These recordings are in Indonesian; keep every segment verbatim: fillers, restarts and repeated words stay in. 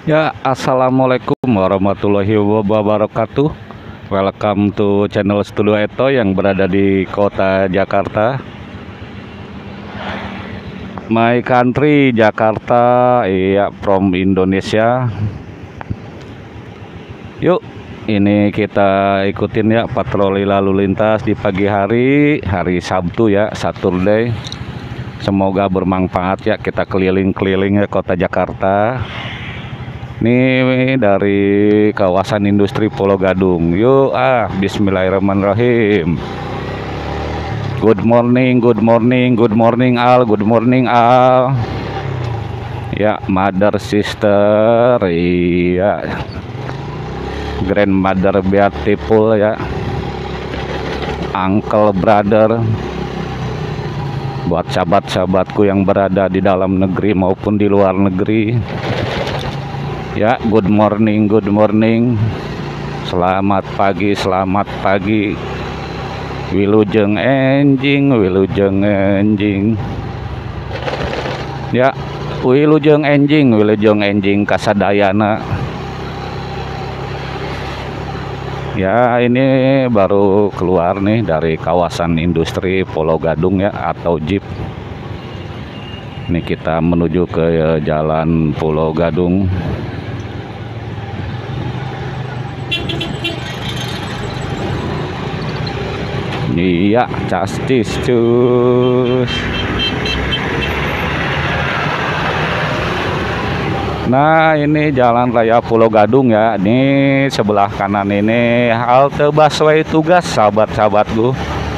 Ya, assalamualaikum warahmatullahi wabarakatuh. Welcome to channel Studio Eto yang berada di kota Jakarta. My country Jakarta, iya from Indonesia. Yuk, ini kita ikutin ya patroli lalu lintas di pagi hari, hari Sabtu ya, Saturday. Semoga bermanfaat ya, kita keliling-keliling ya kota Jakarta. Ini dari kawasan industri Pulau Gadung. Yuk ah, bismillahirrahmanirrahim. Good morning, good morning, good morning all, good morning all. Ya, mother sister, iya. Grandmother beautiful ya. Uncle brother. Buat sahabat-sahabatku yang berada di dalam negeri maupun di luar negeri. Ya, good morning, good morning. Selamat pagi, selamat pagi. Wilujeng enjing, wilujeng enjing. Ya, wilujeng enjing, wilujeng enjing kasadayana. Ya, ini baru keluar nih dari kawasan industri Pulau Gadung ya, atau Jeep. Ini kita menuju ke jalan Pulau Gadung. Iya, castis cus. Nah, ini jalan raya Pulau Gadung ya. Ini sebelah kanan ini halte busway tugas, sahabat-sahabatku.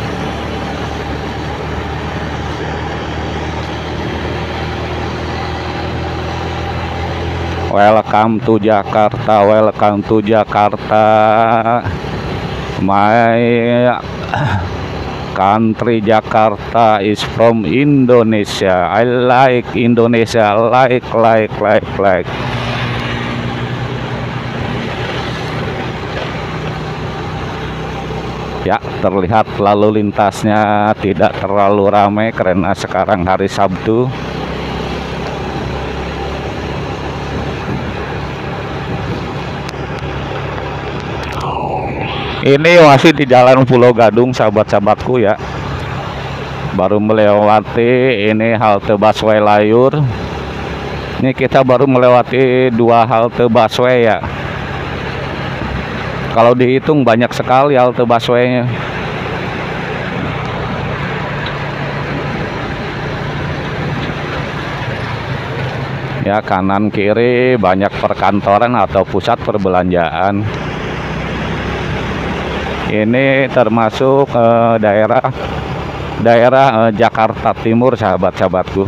Welcome to Jakarta, welcome to Jakarta. My country Jakarta is from Indonesia. I like Indonesia, like like like like. Ya, terlihat lalu lintasnya tidak terlalu ramai karena sekarang hari Sabtu. Ini masih di jalan Pulau Gadung, sahabat-sahabatku ya. Baru melewati ini halte busway Layur. Ini kita baru melewati dua halte busway ya. Kalau dihitung banyak sekali halte busway-nya. Ya, kanan kiri banyak perkantoran atau pusat perbelanjaan. Ini termasuk eh, daerah daerah eh, Jakarta Timur, sahabat-sahabatku.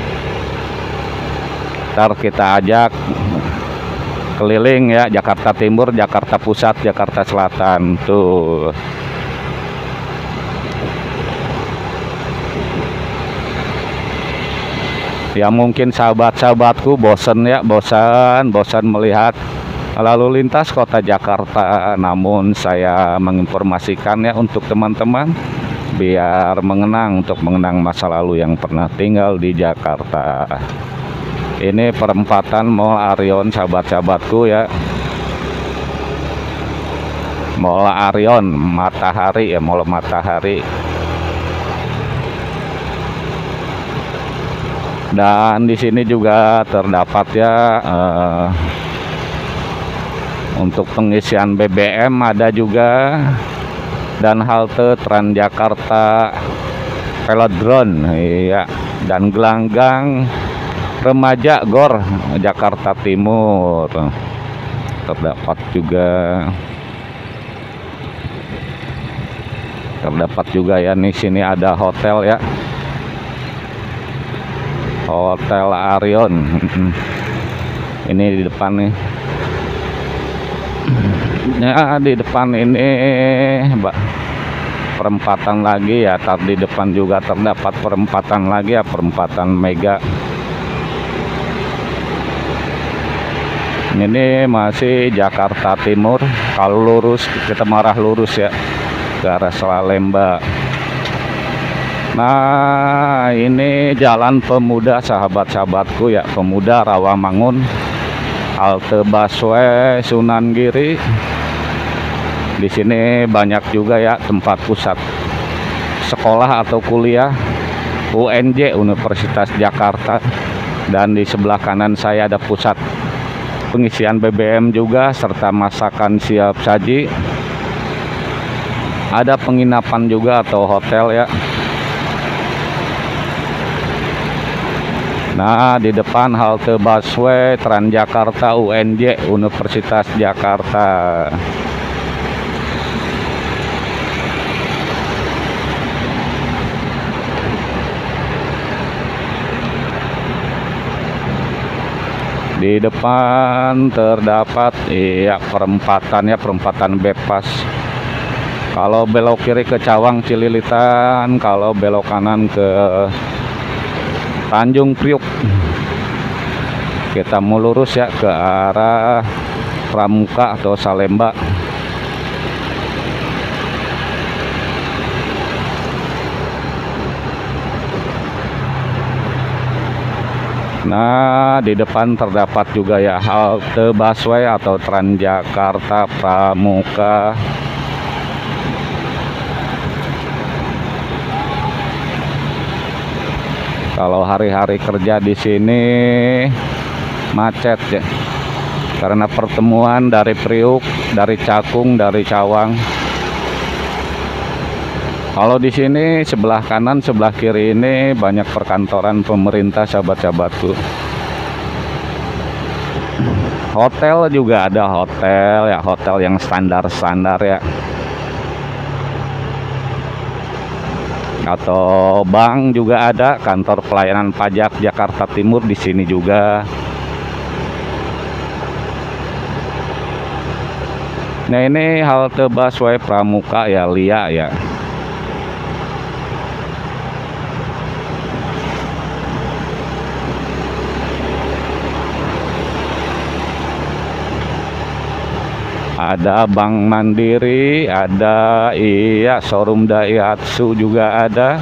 Ntar kita ajak keliling ya, Jakarta Timur, Jakarta Pusat, Jakarta Selatan tuh. Ya, mungkin sahabat-sahabatku bosan ya, bosan, bosan melihat lalu lintas kota Jakarta, namun saya menginformasikan ya untuk teman-teman biar mengenang, untuk mengenang masa lalu yang pernah tinggal di Jakarta. Ini perempatan Mall Arion, sahabat-sahabatku ya. Mall Arion Matahari ya, Mall Matahari. Dan di sini juga terdapat ya eh, untuk pengisian B B M ada juga, dan halte Transjakarta Velodrome iya, dan gelanggang remaja Gor Jakarta Timur terdapat juga. Terdapat juga ya, nih sini ada hotel ya. Hotel Arion. Ini di depan nih. Ya, di depan ini Mbak, perempatan lagi ya. Tar di depan juga terdapat perempatan lagi ya, perempatan Mega. Ini masih Jakarta Timur. Kalau lurus kita marah lurus ya ke arah Salemba. Nah, ini Jalan Pemuda, sahabat-sahabatku ya, Pemuda Rawamangun. halte busway Sunan Giri. Di sini banyak juga ya tempat pusat sekolah atau kuliah U N J Universitas Jakarta, dan di sebelah kanan saya ada pusat pengisian B B M juga serta masakan siap saji. Ada penginapan juga atau hotel ya. Nah, di depan halte busway Transjakarta U N J Universitas Jakarta. Di depan terdapat iya perempatan ya, perempatan bebas. Kalau belok kiri ke Cawang Cililitan, kalau belok kanan ke Tanjung Priuk. Kita mau lurus ya ke arah Pramuka atau Salemba. Nah, di depan terdapat juga ya halte busway atau Transjakarta Pramuka. Kalau hari-hari kerja di sini macet ya, karena pertemuan dari Priuk, dari Cakung, dari Cawang. Kalau di sini sebelah kanan, sebelah kiri ini banyak perkantoran pemerintah, sahabat-sahabatku. Hotel juga ada, hotel ya, hotel yang standar-standar ya. Atau bank juga ada, kantor pelayanan pajak Jakarta Timur di sini juga. Nah, ini halte busway Pramuka ya, Lia ya. Ada Bank Mandiri, ada iya showroom Daihatsu juga ada.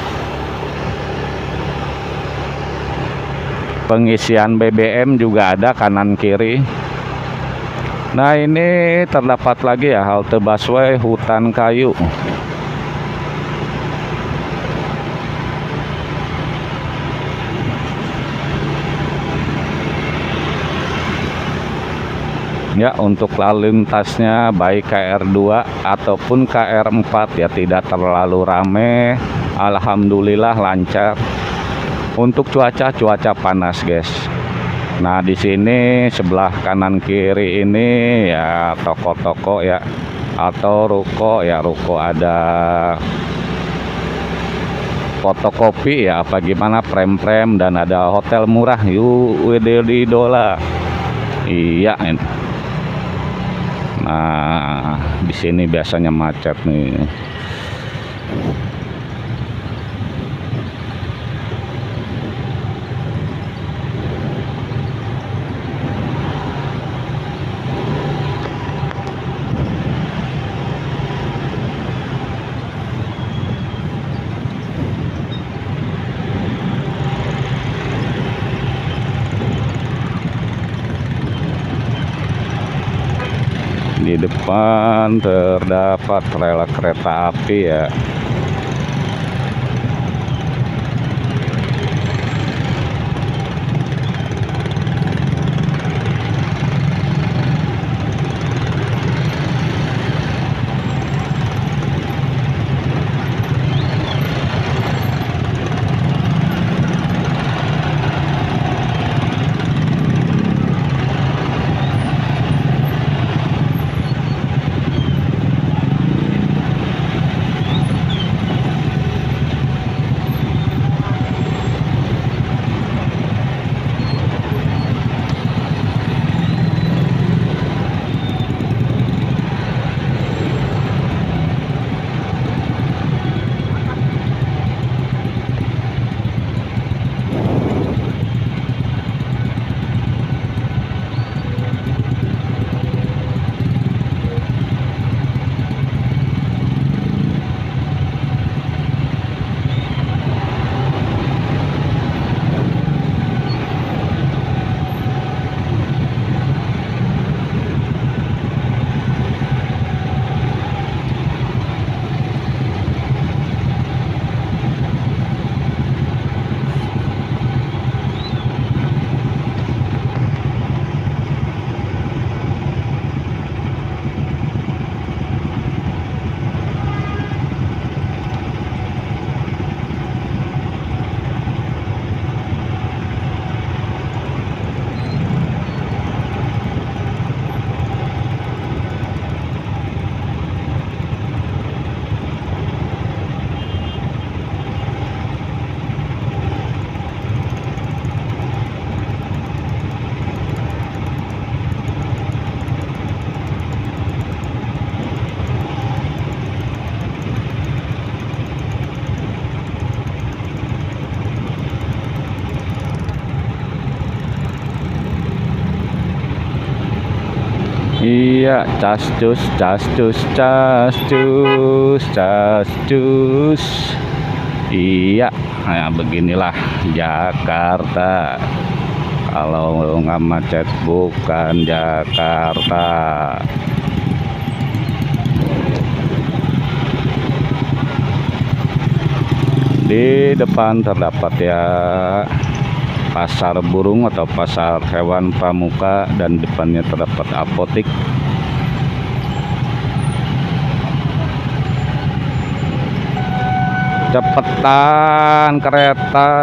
Pengisian B B M juga ada kanan kiri. Nah, ini terdapat lagi ya halte busway Hutan Kayu. Ya, untuk lalu lintasnya baik K R dua ataupun K R empat ya tidak terlalu rame. Alhamdulillah lancar. Untuk cuaca cuaca panas, guys. Nah, di sini sebelah kanan kiri ini ya toko-toko ya atau ruko ya, ruko ada fotokopi ya apa gimana prem-prem, dan ada hotel murah yuk W D Idola. Iya ini. Nah, di sini biasanya macet nih. Di depan terdapat rel kereta api ya. Iya, cas cus, cas cus, cas cus, cas cus. Iya, nah beginilah Jakarta. Kalau nggak macet bukan Jakarta. Di depan terdapat ya pasar burung atau pasar hewan pramuka, dan depannya terdapat apotik. Cepetan kereta.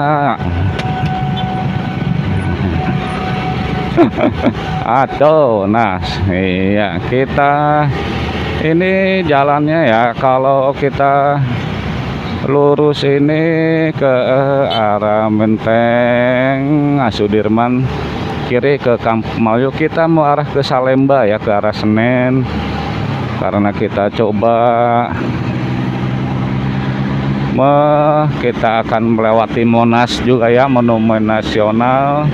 Aduh, nah iya kita ini jalannya ya, kalau kita lurus ini ke arah Menteng Sudirman, kiri ke Kampung Melayu, kita mau arah ke Salemba ya, ke arah Senen, karena kita coba me, kita akan melewati Monas juga ya, Monumen Nasional.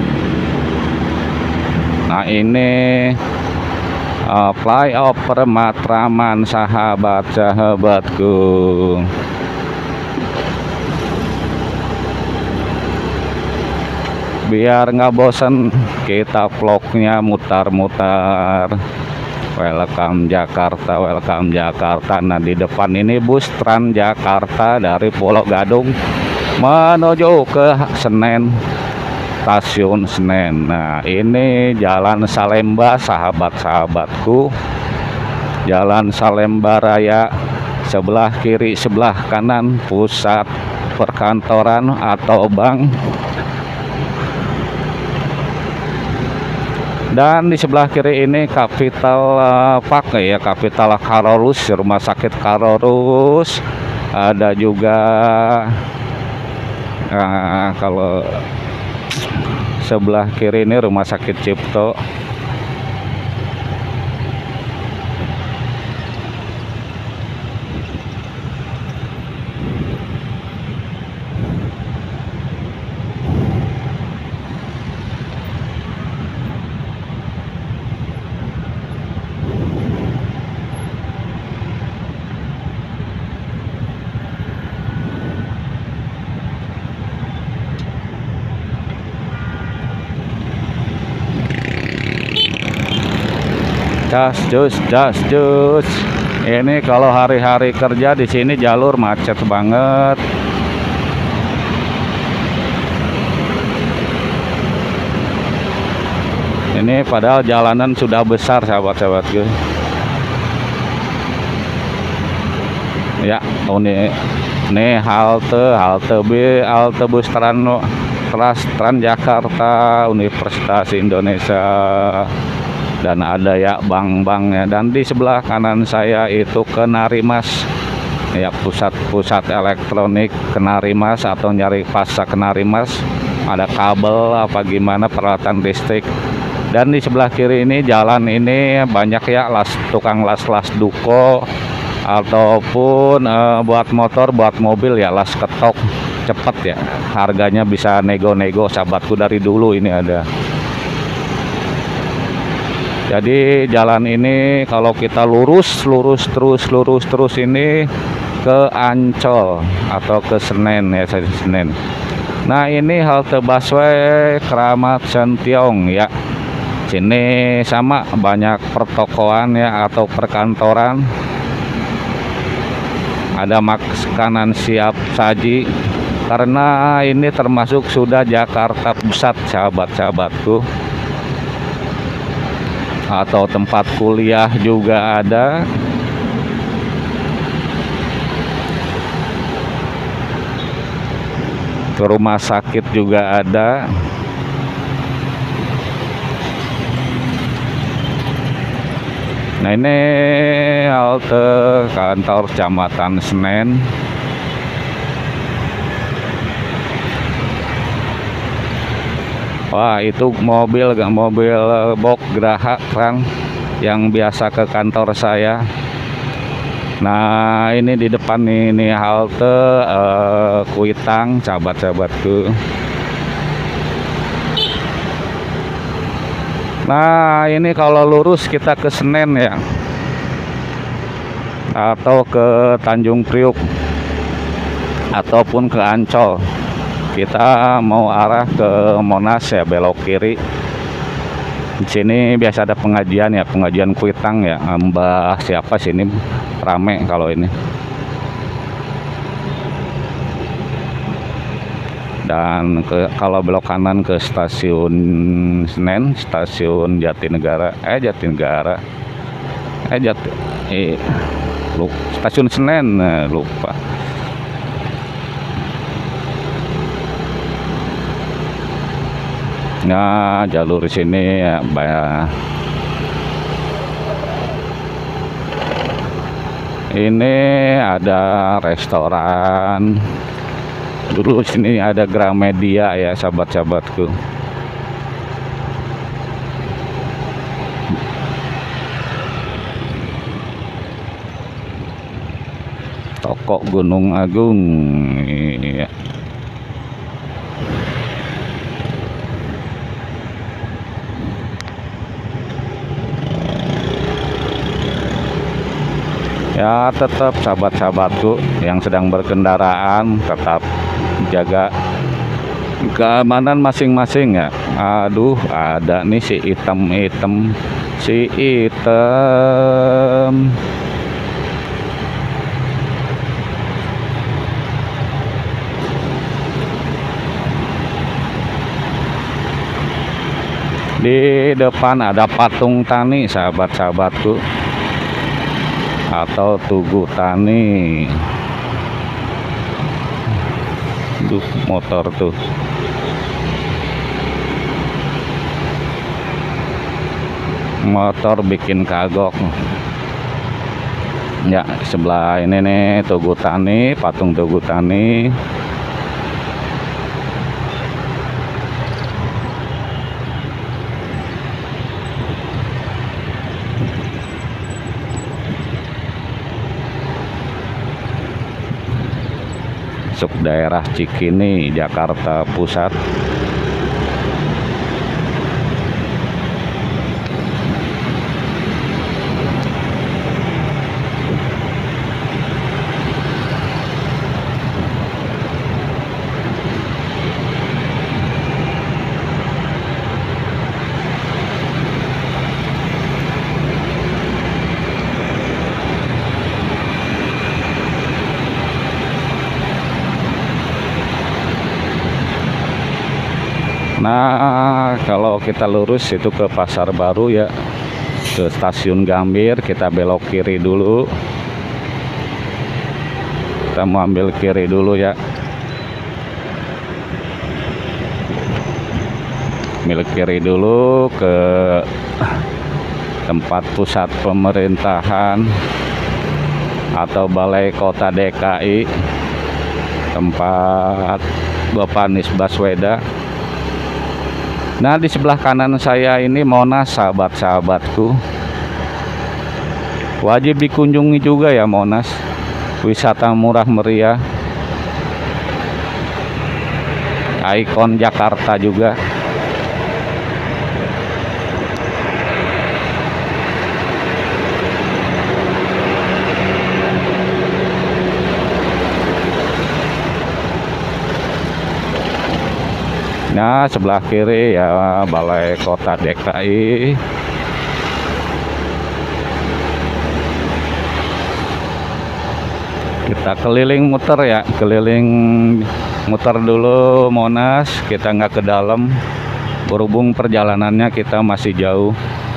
Nah ini uh, flyover Matraman, sahabat-sahabatku. Biar nggak bosen, kita vlognya mutar-mutar. Welcome Jakarta, welcome Jakarta. Nah di depan ini bus Transjakarta dari Pulau Gadung menuju ke Senen, stasiun Senen. Nah ini Jalan Salemba, sahabat-sahabatku. Jalan Salemba Raya, sebelah kiri sebelah kanan pusat perkantoran atau bank. Dan di sebelah kiri ini Capital uh, Park ya, Capital Karorus, rumah sakit Karorus. Ada juga uh, kalau sebelah kiri ini rumah sakit Cipto. Jas jus, jas jus. Ini kalau hari-hari kerja di sini jalur macet banget. Ini padahal jalanan sudah besar, sahabat-sahabatku. Ya, oh ini, ini halte, halte B, halte bus Trans, Trans Transjakarta, Universitas Indonesia. Dan ada ya bank-banknya, dan di sebelah kanan saya itu Kenarimas ya, pusat-pusat elektronik Kenarimas, atau nyari pasar Kenarimas, ada kabel apa gimana peralatan listrik. Dan di sebelah kiri ini jalan ini banyak ya las, tukang las-las duko ataupun eh, buat motor, buat mobil ya, las ketok cepet ya, harganya bisa nego-nego, sahabatku, dari dulu ini ada. Jadi jalan ini kalau kita lurus, lurus terus, lurus terus ini ke Ancol atau ke Senen ya, Senen. Nah ini halte busway Kramat Sentiong ya. Sini sama banyak pertokoan ya atau perkantoran. Ada makanan siap saji, karena ini termasuk sudah Jakarta Pusat, sahabat-sahabatku. Atau tempat kuliah juga ada. Ke rumah sakit juga ada. Nah ini halte kantor Kecamatan Senen. Wah itu mobil gak mobil box Graha kan yang biasa ke kantor saya. Nah ini di depan nih, ini halte uh, Kuitang, sahabat-sahabatku. Nah, ini kalau lurus kita ke Senen ya, atau ke Tanjung Priuk, ataupun ke Ancol. Kita mau arah ke Monas ya, belok kiri. Di sini biasa ada pengajian ya, pengajian kuitang ya. Mbah siapa sih ini, rame kalau ini. Dan ke, kalau belok kanan ke stasiun Senen, stasiun Jatinegara, eh Jatinegara, eh Jati, eh, lupa, stasiun Senen, eh, lupa. Nah, jalur sini ya, banyak. Ini ada restoran. Dulu sini ada Gramedia ya, sahabat-sahabatku. Toko Gunung Agung. Iya. Ya, tetap sahabat-sahabatku yang sedang berkendaraan tetap jaga keamanan masing-masing ya. Aduh, ada nih si item-item, si item. Di depan ada patung tani, sahabat-sahabatku, atau Tugu Tani. Duh, motor tuh. Motor bikin kagok. Ya, sebelah ini nih Tugu Tani, patung Tugu Tani. Masuk daerah Cikini, Jakarta Pusat. Nah, kalau kita lurus itu ke Pasar Baru ya, ke Stasiun Gambir. Kita belok kiri dulu. Kita mau ambil kiri dulu ya. Ambil kiri dulu ke tempat pusat pemerintahan atau Balai Kota D K I, tempat Bapak Anies Baswedan. Nah, di sebelah kanan saya ini Monas, sahabat-sahabatku. Wajib dikunjungi juga ya Monas. Wisata murah meriah. Ikon Jakarta juga. Nah, sebelah kiri ya Balai Kota D K I. Kita keliling muter ya, keliling muter dulu Monas. Kita nggak ke dalam, berhubung perjalanannya kita masih jauh.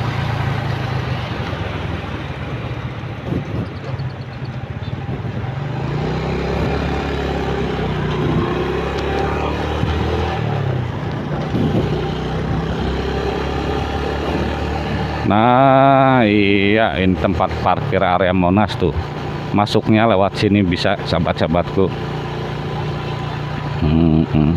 Nah, iya, ini tempat parkir area Monas tuh. Masuknya lewat sini bisa, sahabat-sahabatku. Hmm, hmm.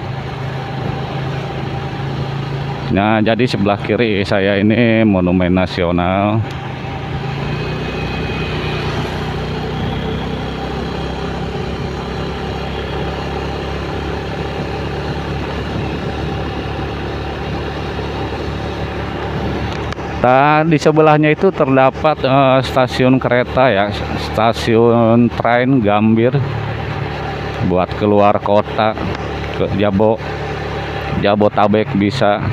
Nah, jadi sebelah kiri saya ini Monumen Nasional. Dan di sebelahnya itu terdapat eh, stasiun kereta ya, stasiun train Gambir buat keluar kota ke Jabo Jabotabek bisa.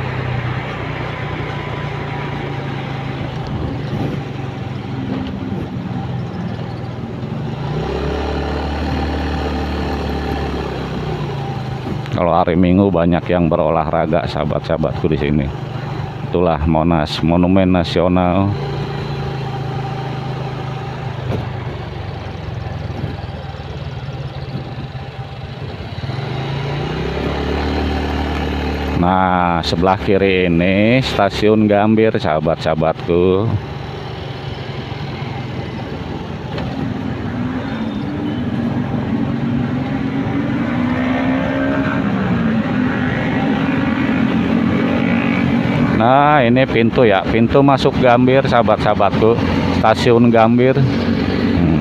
Kalau hari Minggu banyak yang berolahraga sahabat-sahabatku di sini. Itulah Monas, Monumen Nasional. Nah, sebelah kiri ini stasiun Gambir sahabat-sahabatku. Nah, ini pintu ya, pintu masuk Gambir sahabat-sahabatku, stasiun Gambir. Hmm.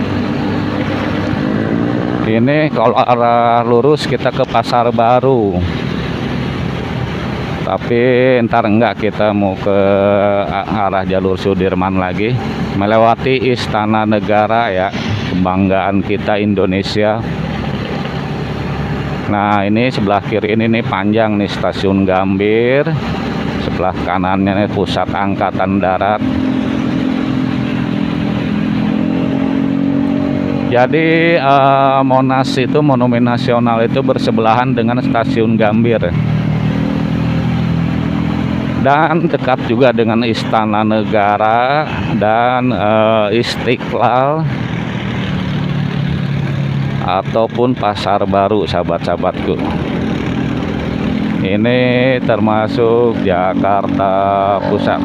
Ini kalau arah lurus kita ke Pasar Baru, tapi ntar enggak, kita mau ke arah jalur Sudirman lagi, melewati Istana Negara ya, kebanggaan kita Indonesia. Nah, ini sebelah kiri ini nih panjang nih stasiun Gambir. Sebelah kanannya nih Pusat Angkatan Darat. Jadi eh, Monas itu Monumen Nasional itu bersebelahan dengan stasiun Gambir. Dan dekat juga dengan Istana Negara dan eh, Istiqlal ataupun Pasar Baru sahabat-sahabatku. Ini termasuk Jakarta Pusat.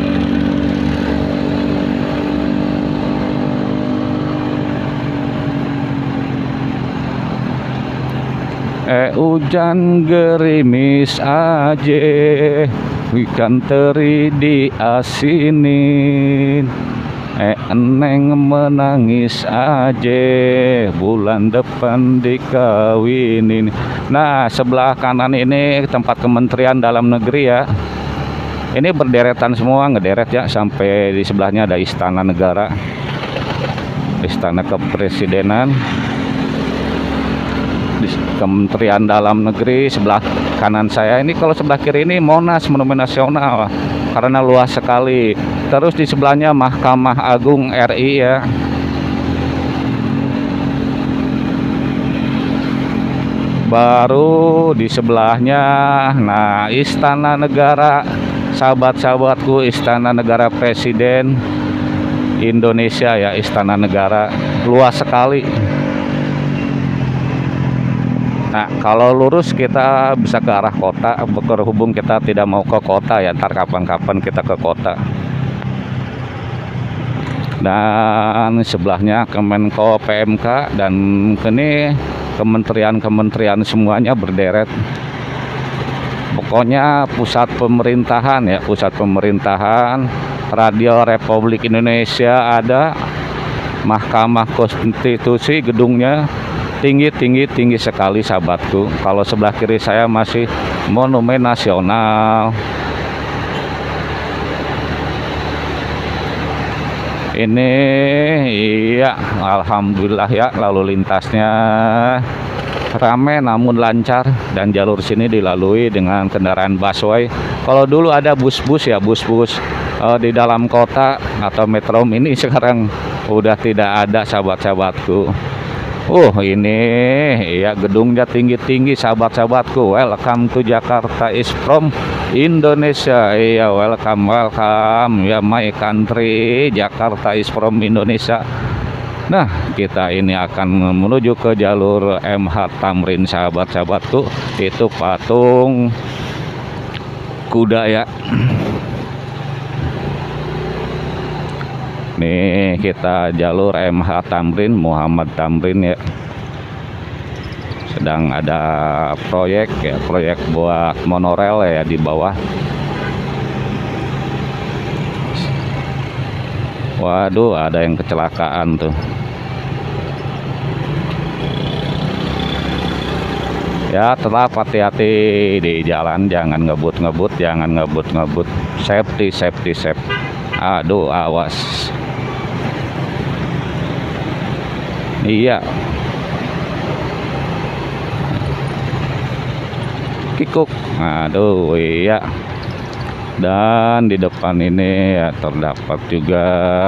Eh hujan gerimis aja, ikan teri diasinin. Eh eneng menangis aja, bulan depan dikawinin. Nah, sebelah kanan ini tempat Kementerian Dalam Negeri ya. Ini berderetan semua, ngederet ya, sampai di sebelahnya ada Istana Negara, Istana Kepresidenan, Kementerian Dalam Negeri. Sebelah kanan saya ini, kalau sebelah kiri ini Monas, Monumen Nasional, karena luas sekali. Terus di sebelahnya Mahkamah Agung R I ya. Baru di sebelahnya, nah Istana Negara sahabat-sahabatku, Istana Negara Presiden Indonesia ya, Istana Negara luas sekali. Nah, kalau lurus kita bisa ke arah kota, berhubung kita tidak mau ke kota ya, ntar kapan-kapan kita ke kota. Dan sebelahnya Kemenko P M K dan ini kementerian-kementerian semuanya berderet. Pokoknya pusat pemerintahan ya, pusat pemerintahan. Radio Republik Indonesia ada, Mahkamah Konstitusi gedungnya tinggi-tinggi tinggi sekali sahabatku. Kalau sebelah kiri saya masih Monumen Nasional. Ini iya, alhamdulillah ya, lalu lintasnya ramai namun lancar, dan jalur sini dilalui dengan kendaraan busway. Kalau dulu ada bus-bus ya, bus-bus uh, di dalam kota atau metro mini, sekarang udah tidak ada sahabat-sahabatku. Uh ini ya, gedungnya tinggi-tinggi sahabat-sahabatku. Welcome to Jakarta is from Indonesia. Iya, welcome welcome ya, my country. Jakarta is from Indonesia. Nah, kita ini akan menuju ke jalur M H Tamrin sahabat-sahabatku. Itu patung kuda ya. Nih kita jalur M H Tamrin, Muhammad Tamrin ya. Sedang ada proyek ya, proyek buat monorel ya di bawah. Waduh, ada yang kecelakaan tuh. Ya, tetap hati-hati di jalan, jangan ngebut-ngebut, jangan ngebut-ngebut. Safety, safety, safety. Aduh, awas. Iya. Kikuk. Aduh, iya. Dan di depan ini ya terdapat juga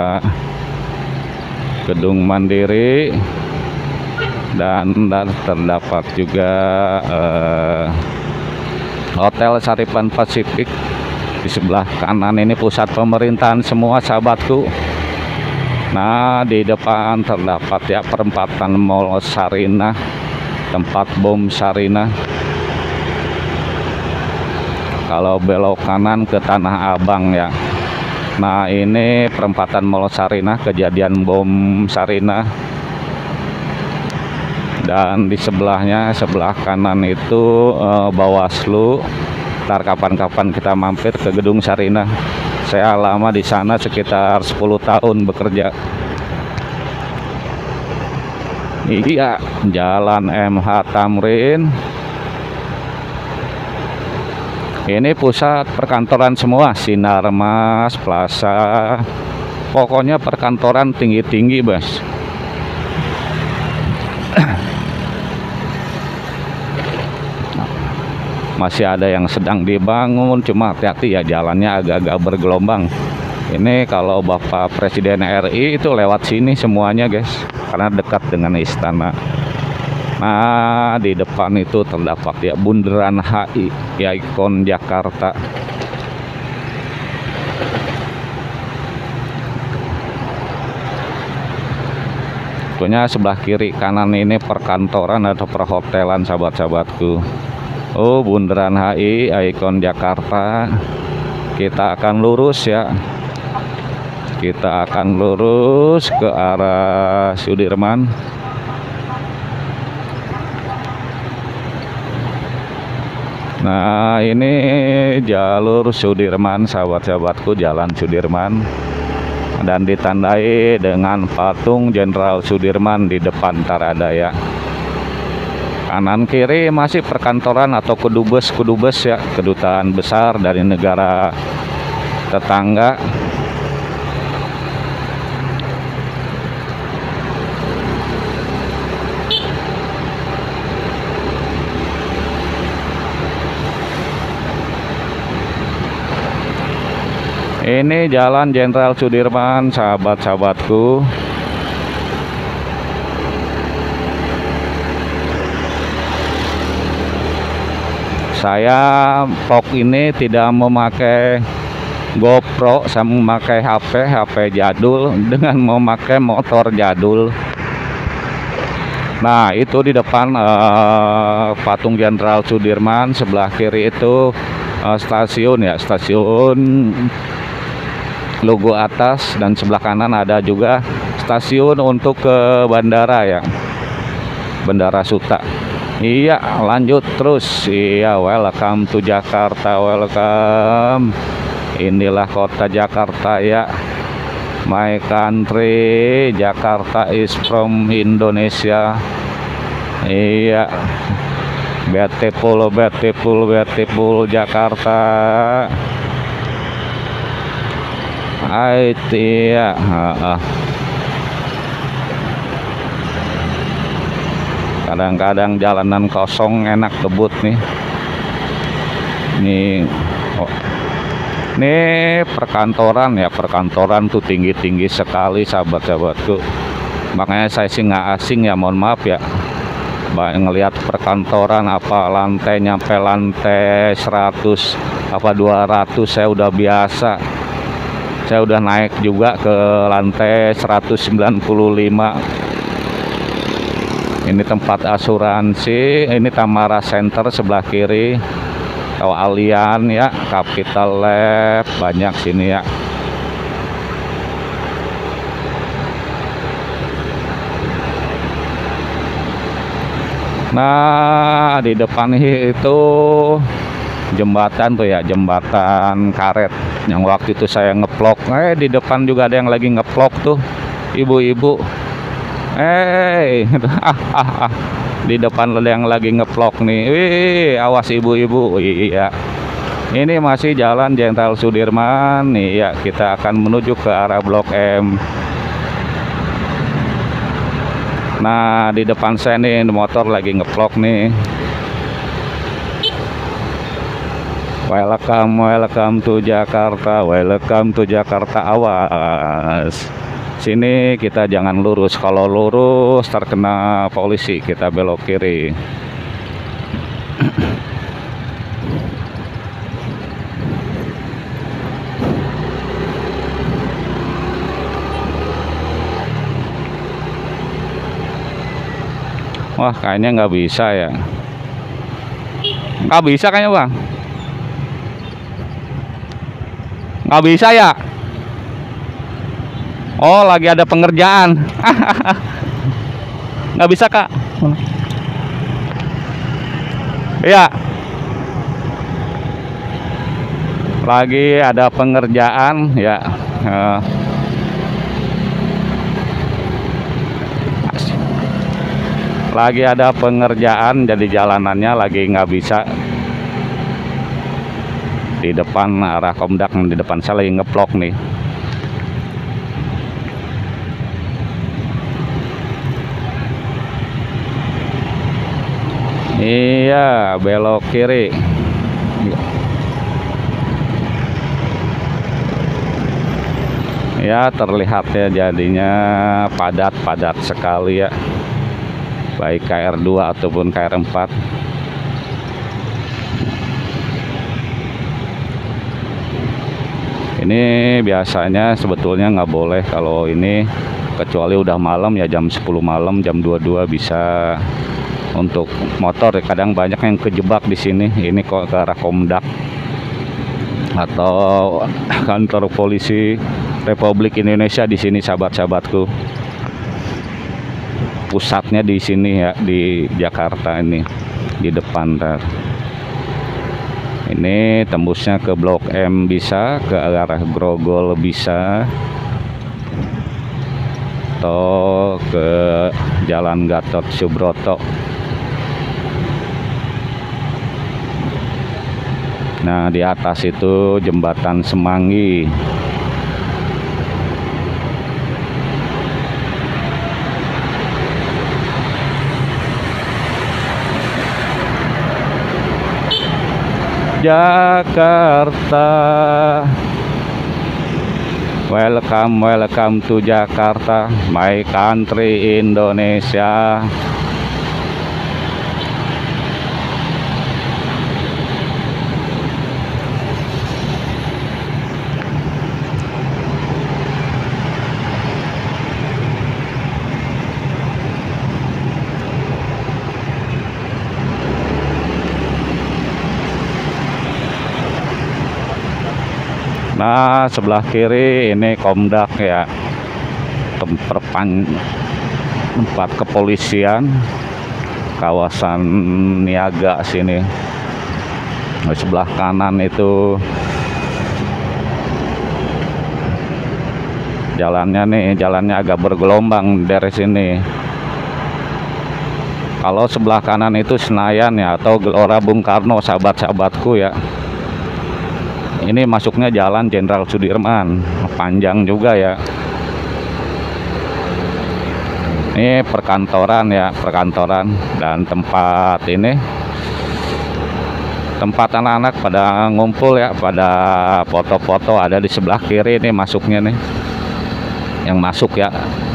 gedung Mandiri. Dan, dan terdapat juga eh, Hotel Saripan Pasifik. Di sebelah kanan ini pusat pemerintahan semua sahabatku. Nah, di depan terdapat ya perempatan Mall Sarinah, tempat bom Sarinah. Kalau belok kanan ke Tanah Abang ya. Nah, ini perempatan Mall Sarinah, kejadian bom Sarinah. Dan di sebelahnya, sebelah kanan itu eh, Bawaslu. Ntar kapan-kapan kita mampir ke gedung Sarinah. Saya lama di sana sekitar sepuluh tahun bekerja. Iya, Jalan M H Tamrin. Ini pusat perkantoran semua, Sinarmas, Plaza. Pokoknya perkantoran tinggi-tinggi, Bos. Masih ada yang sedang dibangun, cuma hati-hati ya, jalannya agak-agak bergelombang. Ini kalau Bapak Presiden R I itu lewat sini semuanya, guys, karena dekat dengan istana. Nah, di depan itu terdapat ya Bundaran H I, ya ikon Jakarta. Tentunya sebelah kiri kanan ini perkantoran atau perhotelan, sahabat-sahabatku. Oh, Bundaran H I, ikon Jakarta. Kita akan lurus ya. Kita akan lurus ke arah Sudirman. Nah, ini jalur Sudirman, sahabat-sahabatku, jalan Sudirman. Dan ditandai dengan patung Jenderal Sudirman di depan Taradaya. Kanan kiri masih perkantoran atau kedubes-kedubes ya, kedutaan besar dari negara tetangga. Ini Jalan Jenderal Sudirman, sahabat-sahabatku. Saya vlog ini tidak memakai GoPro, saya memakai H P, H P jadul dengan memakai motor jadul. Nah, itu di depan eh, patung Jenderal Sudirman, sebelah kiri itu eh, stasiun ya, stasiun Lugu Atas, dan sebelah kanan ada juga stasiun untuk ke bandara ya, Bandara Suta. Iya, lanjut terus. Iya, welcome to Jakarta, welcome. Inilah kota Jakarta ya, my country. Jakarta is from Indonesia. Iya, beautiful, beautiful, beautiful Jakarta. Ait, iya. Kadang-kadang jalanan kosong enak kebut nih. Nih, oh. Nih perkantoran ya, perkantoran tuh tinggi-tinggi sekali, sahabat-sahabatku. Makanya saya sih nggak asing ya, mohon maaf ya. Banyak ngelihat perkantoran apa lantai nyampe lantai seratus apa dua ratus, saya udah biasa. Saya udah naik juga ke lantai seratus sembilan puluh lima. Ini tempat asuransi, ini Tamara Center sebelah kiri. Atau Allian ya, Capital Lab, banyak sini ya. Nah, di depan itu jembatan tuh ya, jembatan karet yang waktu itu saya ngeplok. Eh, di depan juga ada yang lagi ngeplok tuh, ibu-ibu. Eh, Di depan ada yang lagi ngevlog nih. Wih, awas ibu-ibu. Iya. Ini masih Jalan Jenderal Sudirman nih ya. Kita akan menuju ke arah Blok M. Nah, di depan saya nih motor lagi ngevlog nih. Welcome, welcome to Jakarta, welcome to Jakarta. Awas. Sini kita jangan lurus. Kalau lurus terkena polisi, kita belok kiri. Wah, kayaknya nggak bisa ya. Nggak bisa kayaknya, Bang. Nggak bisa ya. Oh, lagi ada pengerjaan. Nggak bisa, Kak. Iya. Lagi ada pengerjaan ya. Uh, lagi ada pengerjaan, jadi jalanannya lagi nggak bisa. Di depan arah Komdak, di depan saya lagi ngevlog nih. Iya, belok kiri. Ya, terlihat ya jadinya padat-padat sekali ya. Baik K R dua ataupun K R empat. Ini biasanya sebetulnya nggak boleh kalau ini, kecuali udah malam ya, jam sepuluh malam, jam dua puluh dua bisa untuk motor. Kadang banyak yang kejebak di sini. Ini kok ke arah Komdak atau kantor polisi Republik Indonesia di sini, sahabat-sahabatku. Pusatnya di sini ya, di Jakarta ini, di depan. Ntar ini tembusnya ke Blok M bisa, ke arah Grogol bisa, atau ke Jalan Gatot Subroto. Nah, di atas itu Jembatan Semanggi. Jakarta, welcome, welcome to Jakarta, my country Indonesia. Nah, sebelah kiri ini Komdak ya, tempat tempat kepolisian, kawasan niaga sini. Di sebelah kanan itu jalannya nih, jalannya agak bergelombang dari sini. Kalau sebelah kanan itu Senayan ya, atau Gelora Bung Karno, sahabat-sahabatku ya. Ini masuknya Jalan Jenderal Sudirman, panjang juga ya. Ini perkantoran ya, perkantoran dan tempat ini, tempat anak-anak pada ngumpul ya, pada foto-foto ada di sebelah kiri. Ini masuknya nih, yang masuk ya,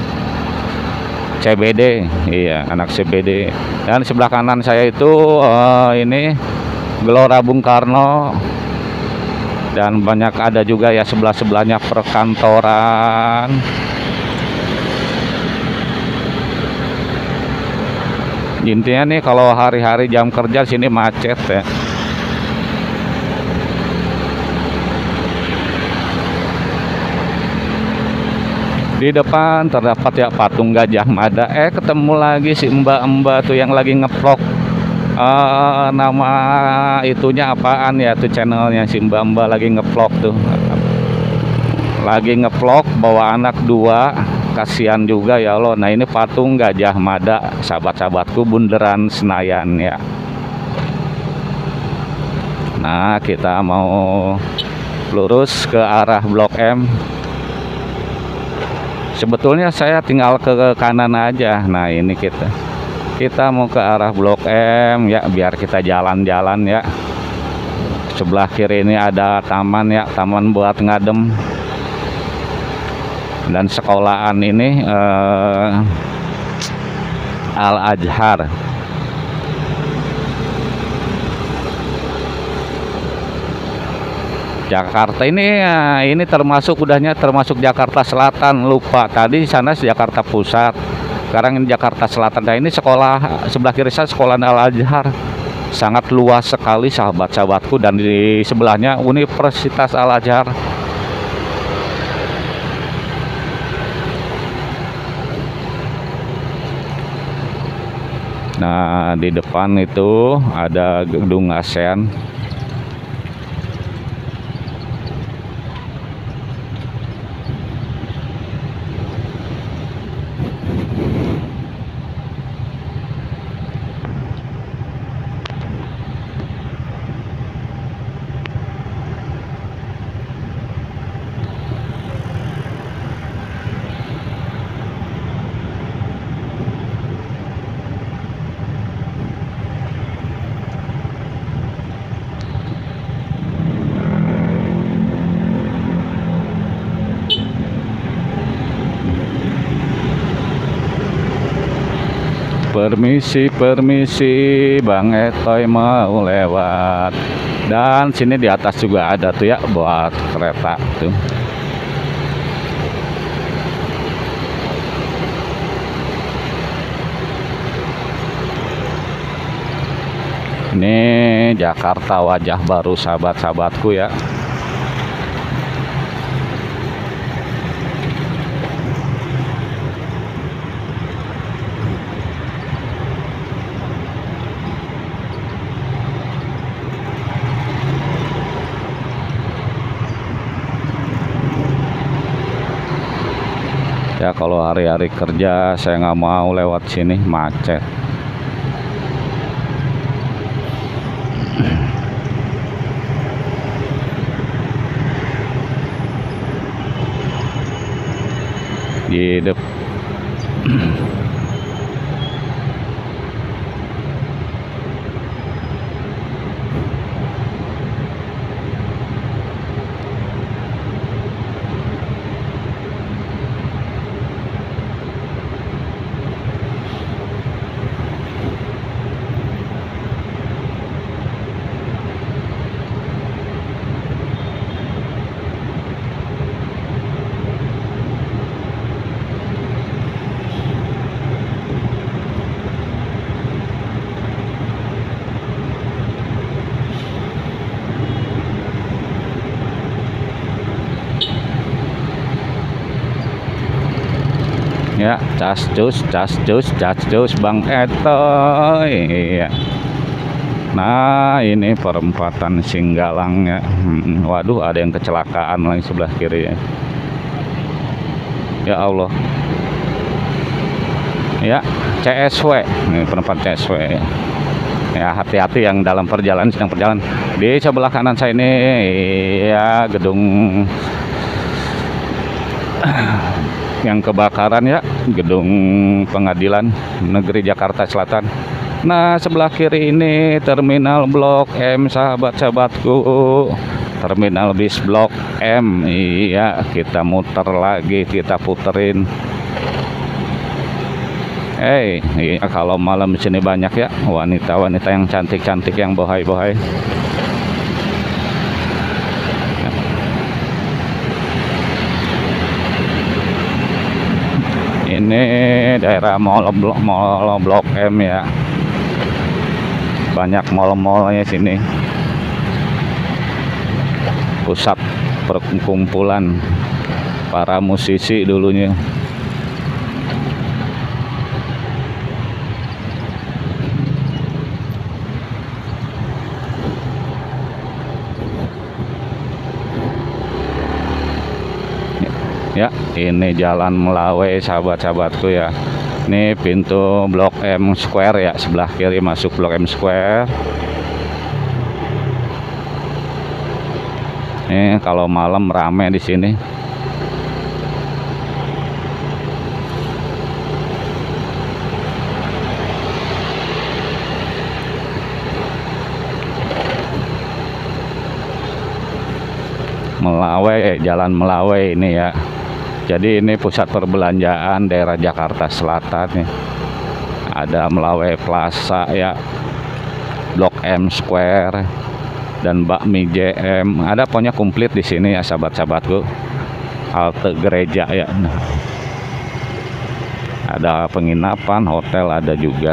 C B D, iya, anak C B D. Dan sebelah kanan saya itu uh, ini Gelora Bung Karno. Dan banyak ada juga ya sebelah-sebelahnya perkantoran. Intinya nih kalau hari-hari jam kerja sini macet ya. Di depan terdapat ya patung Gajah Mada. Eh, ketemu lagi si mbak-mbak tuh yang lagi ngevlog. Uh, nama itunya apaan ya tuh channelnya, si mbak-mbak lagi ngevlog tuh, lagi ngevlog bawa anak dua, K kasihan juga ya Allah. Nah ini patung Gajah Mada sahabat-sahabatku, bundaran Senayan ya. Nah kita mau lurus ke arah Blok M. Sebetulnya saya tinggal ke kanan aja. Nah ini kita kita mau ke arah Blok M ya, biar kita jalan-jalan ya. Sebelah kiri ini ada taman ya, taman buat ngadem. Dan sekolahan ini eh, Al-Azhar. Jakarta ini ya, ini termasuk udahnya termasuk Jakarta Selatan, lupa tadi sana Jakarta Pusat, sekarang ini Jakarta Selatan. Nah ini sekolah sebelah kiri saya sekolah Al-Azhar, sangat luas sekali sahabat-sahabatku, dan di sebelahnya Universitas Al-Azhar. Nah di depan itu ada gedung ASEAN. Permisi, permisi, Bang Etoy mau lewat. Dan sini di atas juga ada tuh ya buat kereta tuh. Ini Jakarta wajah baru sahabat-sahabatku ya. Ya kalau hari-hari kerja saya nggak mau lewat sini, macet. Di depan ya, cas cus, cas cus, cas cus, Bang Etoy. Iya. Nah ini perempatan Singgalang ya. Hmm, waduh ada yang kecelakaan lagi sebelah kiri ya. Ya Allah. Ya, C S W. Ini perempatan C S W ya. Ya hati-hati yang dalam perjalanan, sedang perjalanan. Di sebelah kanan saya ini ya gedung yang kebakaran ya, gedung pengadilan negeri Jakarta Selatan. Nah sebelah kiri ini terminal Blok M sahabat-sahabatku, terminal bis Blok M. Iya kita muter lagi, kita puterin. Eh hey, iya, kalau malam di sini banyak ya wanita-wanita yang cantik-cantik, yang bohai-bohai. Ini daerah mall blok mall Blok M ya, banyak mall-mallnya sini, pusat perkumpulan para musisi dulunya. Ya, ini Jalan Melawai sahabat-sahabatku ya. Ini pintu Blok M Square ya, sebelah kiri masuk Blok M Square. Ini kalau malam rame di sini. Melawai, Jalan Melawai ini ya. Jadi ini pusat perbelanjaan daerah Jakarta Selatan nih. Ada Melawai Plaza ya, Blok M Square dan Bakmi J M. Ada pokoknya komplit di sini ya sahabat-sahabatku. Halte gereja ya. Nah, ada penginapan, hotel ada juga.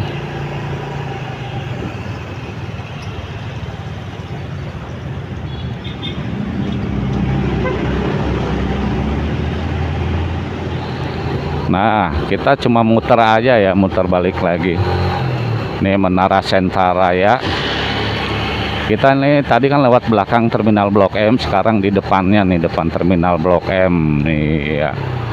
Nah, kita cuma muter aja ya, muter balik lagi. Ini Menara Sentaraya. Kita nih tadi kan lewat belakang terminal Blok M, sekarang di depannya nih, depan terminal Blok M nih ya.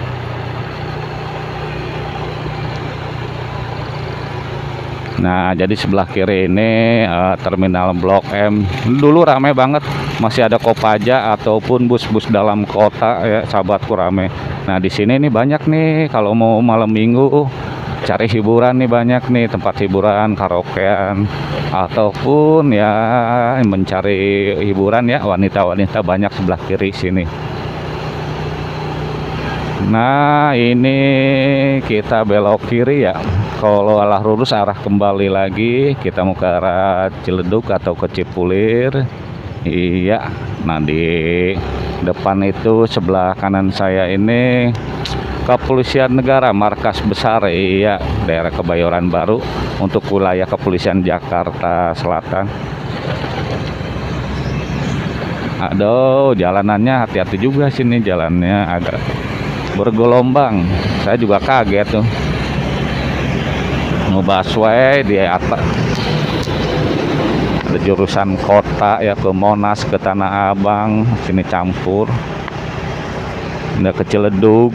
Nah, jadi sebelah kiri ini uh, terminal Blok M. Dulu ramai banget, masih ada Kopaja ataupun bus-bus dalam kota ya, sahabatku rame. Nah, di sini nih banyak nih kalau mau malam minggu cari hiburan nih, banyak nih tempat hiburan, karaokean ataupun ya mencari hiburan ya, wanita-wanita banyak sebelah kiri sini. Nah, ini kita belok kiri ya. Kalau arah lurus arah kembali lagi, kita mau ke arah Ciledug atau ke Cipulir. Iya. Nah, di depan itu sebelah kanan saya ini Kepolisian Negara, markas besar iya, daerah Kebayoran Baru untuk wilayah Kepolisian Jakarta Selatan. Aduh, jalanannya hati-hati juga sini, jalannya agak bergelombang. Saya juga kaget tuh. Mau busway di atas. Ada jurusan kota ya, ke Monas, ke Tanah Abang, sini campur. Ada ke Ciledug.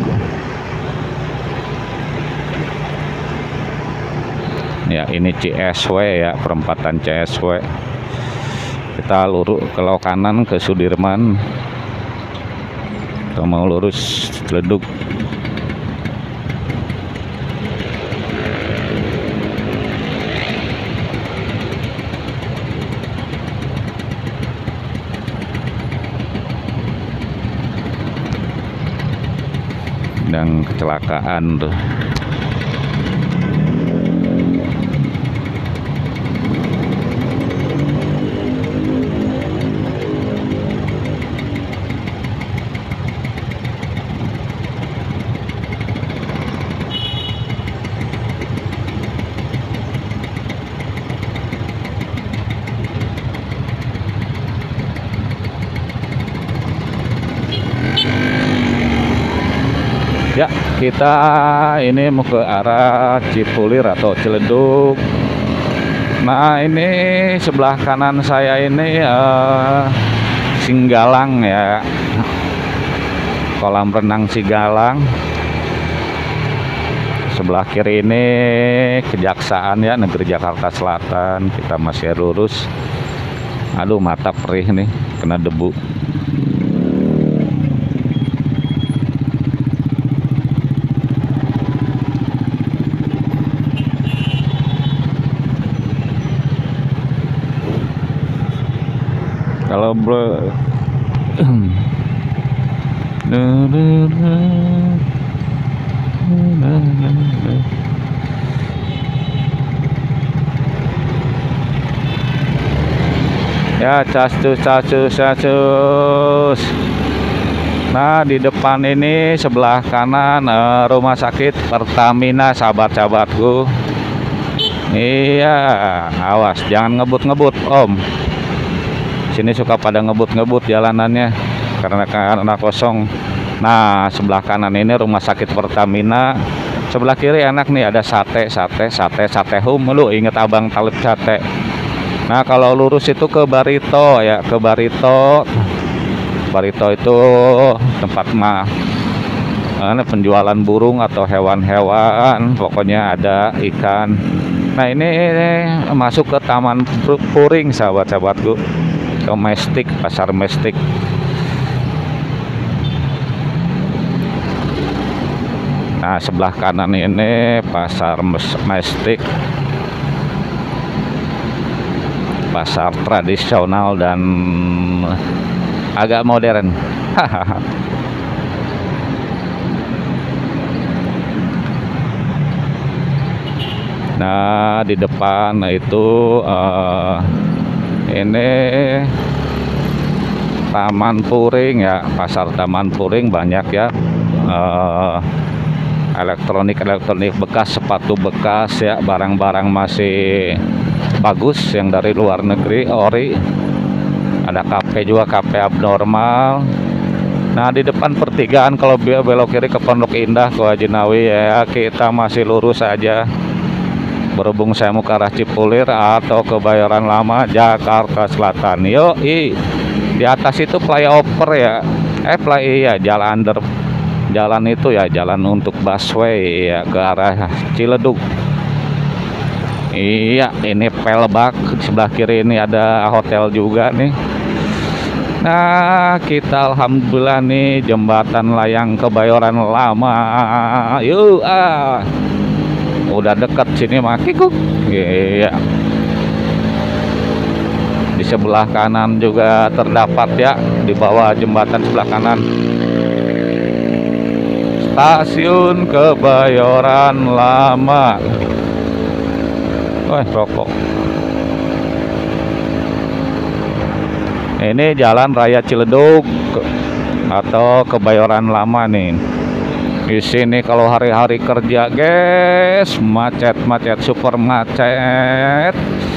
Ya, ini C S W ya, perempatan C S W. Kita lurus ke kanan ke Sudirman. Kita mau lurus Ciledug. Dan kecelakaan tuh. Ya, kita ini mau ke arah Cipulir atau Ciledug. Nah, ini sebelah kanan saya ini uh, Singgalang ya, kolam renang Singgalang. Sebelah kiri ini Kejaksaan ya, Negeri Jakarta Selatan. Kita masih lurus. Aduh, mata perih nih, kena debu. Kalau bro ya, casus casus casus. Nah, di depan ini sebelah kanan eh, rumah sakit Pertamina, sahabat-sahabatku. Iya, awas jangan ngebut-ngebut om. Sini suka pada ngebut-ngebut jalanannya karena karena kosong. Nah, sebelah kanan ini rumah sakit Pertamina. Sebelah kiri enak nih, ada sate, sate, sate, sate hum. Lu inget Abang Talib sate. Nah, kalau lurus itu ke Barito ya, ke Barito. Barito itu tempat mah Ini penjualan burung atau hewan-hewan, pokoknya ada ikan. Nah ini, ini masuk ke Taman Puring sahabat-sahabatku, ke Mestik, pasar Mestik. Nah sebelah kanan ini pasar Mestik, pasar tradisional dan agak modern. Nah di depan itu uh, ini Taman Puring ya, pasar Taman Puring banyak ya uh, elektronik elektronik bekas, sepatu bekas ya, barang-barang masih bagus yang dari luar negeri, ori. Ada kafe juga, kafe abnormal. Nah di depan pertigaan kalau belok kiri ke Pondok Indah, ke Hajinawi ya, kita masih lurus aja. Berhubung saya mau ke arah Cipulir atau Kebayoran Lama, Jakarta Selatan. Yo, i di atas itu flyover ya, eh play ya, jalan under, jalan itu ya, jalan untuk busway ya, ke arah Ciledug. Iya, ini Pelbak. Sebelah kiri ini ada hotel juga nih. Nah kita alhamdulillah nih jembatan layang Kebayoran Lama. Yuk ah, udah dekat sini makiku. Iya. Di sebelah kanan juga terdapat ya, di bawah jembatan sebelah kanan, Stasiun Kebayoran Lama. Wah, rokok. Ini Jalan Raya Ciledug atau Kebayoran Lama nih. Di sini kalau hari-hari kerja, guys, macet-macet, super macet.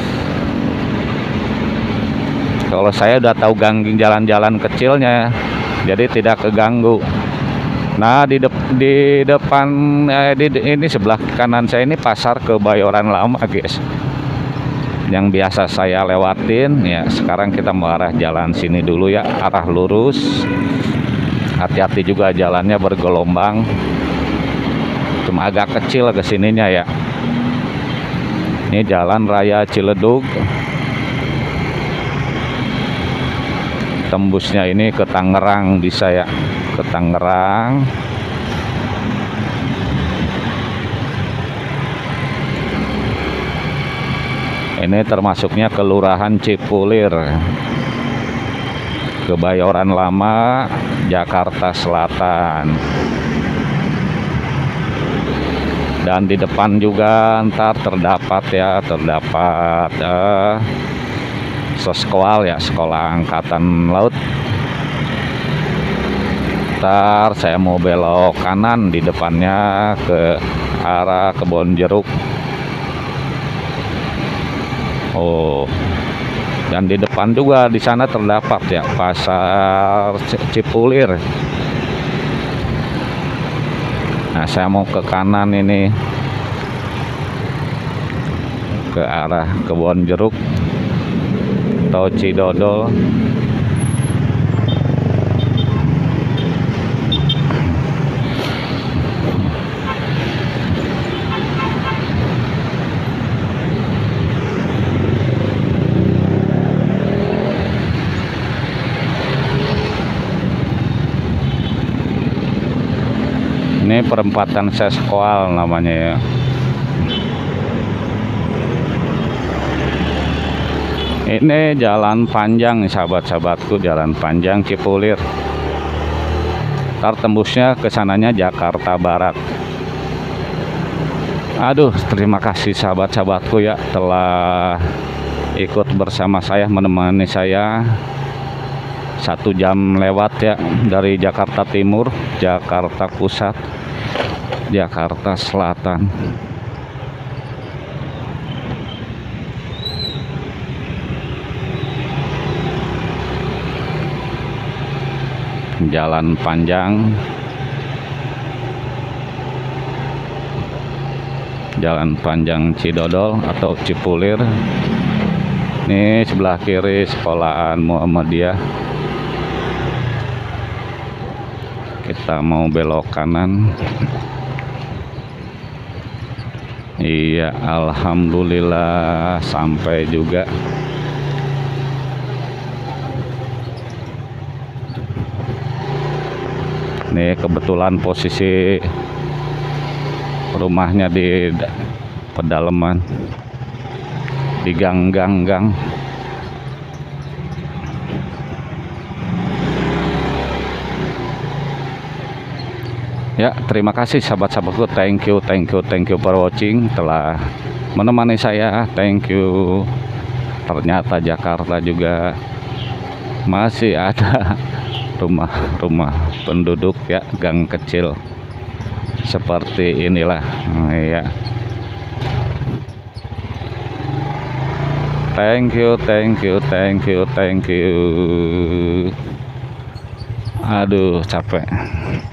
Kalau saya udah tahu ganggang jalan-jalan kecilnya, jadi tidak keganggu. Nah di, de di depan eh, di, ini sebelah kanan saya ini pasar Kebayoran Lama, guys, yang biasa saya lewatin ya. Sekarang kita mau arah jalan sini dulu ya, arah lurus. Hati-hati juga jalannya bergelombang, cuma agak kecil ke sininya ya. Ini Jalan Raya Ciledug, tembusnya ini ke Tangerang bisa ya, ke Tangerang. Ini termasuknya Kelurahan Cipulir, Kebayoran Lama, Jakarta Selatan. Dan di depan juga ntar terdapat ya, terdapat eh, seskoal ya, Sekolah Angkatan Laut. Ntar saya mau belok kanan di depannya ke arah Kebon Jeruk. Oh, dan di depan juga di sana terdapat ya pasar Cipulir. Nah saya mau ke kanan ini, ke arah Kebon Jeruk atau Cidodol. Ini perempatan Seskoal namanya ya. Ini jalan panjang nih sahabat-sahabatku, jalan panjang Cipulir. Ntar tembusnya ke sananya Jakarta Barat. Aduh, terima kasih sahabat-sahabatku ya telah ikut bersama saya, menemani saya satu jam lewat ya, dari Jakarta Timur, Jakarta Pusat, Jakarta Selatan. Jalan panjang, jalan panjang Cidodol atau Cipulir. Ini sebelah kiri sekolahan Muhammadiyah. kita mau belok kanan. Iya, alhamdulillah sampai juga. Nih kebetulan posisi rumahnya di pedalaman, di gang-gang-gang. Ya, terima kasih sahabat-sahabatku. Thank you, thank you, thank you for watching. Telah menemani saya. Thank you. Ternyata Jakarta juga masih ada rumah-rumah penduduk ya, gang kecil seperti inilah. Nah, ya. Thank you, thank you, thank you, thank you. Aduh, capek.